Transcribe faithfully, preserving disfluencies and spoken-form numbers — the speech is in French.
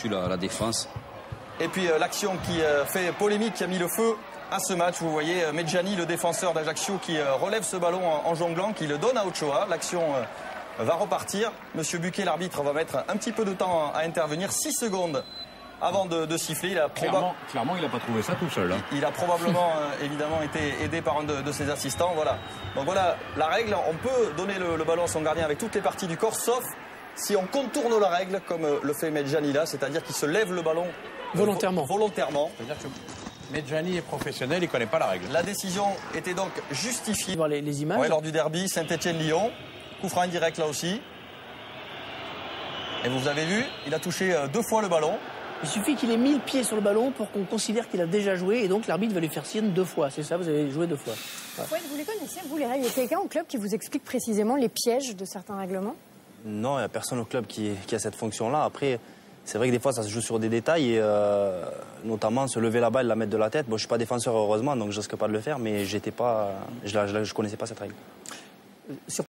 au-dessus la, la défense. Et puis euh, l'action qui euh, fait polémique, qui a mis le feu à ce match. Vous voyez euh, Medjani, le défenseur d'Ajaccio, qui euh, relève ce ballon en, en jonglant, qui le donne à Ochoa. L'action euh, va repartir. Monsieur Buquet, l'arbitre, va mettre un petit peu de temps à intervenir. six secondes avant de, de siffler. Il a clairement, clairement, il n'a pas trouvé ça tout seul. Hein. Il, il a probablement euh, évidemment été aidé par un de, de ses assistants. Voilà. Donc voilà la règle. On peut donner le, le ballon à son gardien avec toutes les parties du corps, sauf si on contourne la règle, comme euh, le fait Medjani là, c'est-à-dire qu'il se lève le ballon euh, volontairement. Vo volontairement. C'est-à-dire que Medjani est professionnel, il ne connaît pas la règle. La décision était donc justifiée. Voir les, les images. Ouais, lors du derby Saint-Etienne-Lyon. Coup franc indirect là aussi. Et vous avez vu, il a touché euh, deux fois le ballon. Il suffit qu'il ait mis le pied sur le ballon pour qu'on considère qu'il a déjà joué et donc l'arbitre va lui faire signe deux fois. C'est ça, vous avez joué deux fois. Ouais. Ouais, vous les connaissez, vous, les règles? Il y a quelqu'un au club qui vous explique précisément les pièges de certains règlements? Non, il n'y a personne au club qui, qui a cette fonction-là. Après, c'est vrai que des fois, ça se joue sur des détails, et, euh, notamment se lever la balle, la mettre de la tête. Bon, je ne suis pas défenseur, heureusement, donc je ne risque pas de le faire, mais j'étais pas, je ne connaissais pas cette règle. Sur